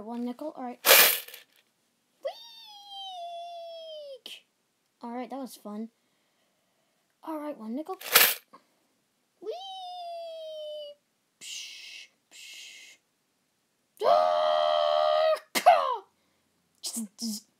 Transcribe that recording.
Alright, 1 nickel. Alright. Week! Alright, that was fun. Alright, 1 nickel. Whee! Psh, psh. Ah!